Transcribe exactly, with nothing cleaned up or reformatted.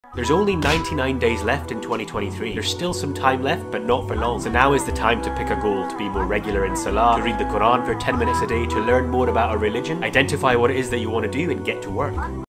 There's only ninety-nine days left in twenty twenty-three. There's still some time left, but not for long. So now is the time to pick a goal, to be more regular in Salah, to read the Quran for ten minutes a day, to learn more about a religion, identify what it is that you want to do, and get to work.